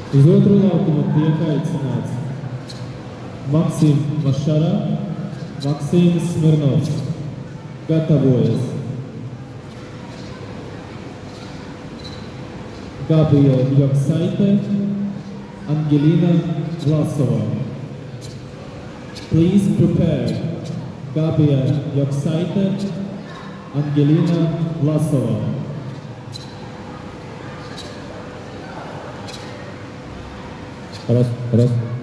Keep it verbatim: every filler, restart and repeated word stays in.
Uz otro laukumu tiek aicināts Maksim Vašara, Maksims Smirnovs. Gatavojas Gabija Joksaite, Angelina Vlasova. Please prepare Gabija Joksaite, Angelina Vlasova. Раз, раз.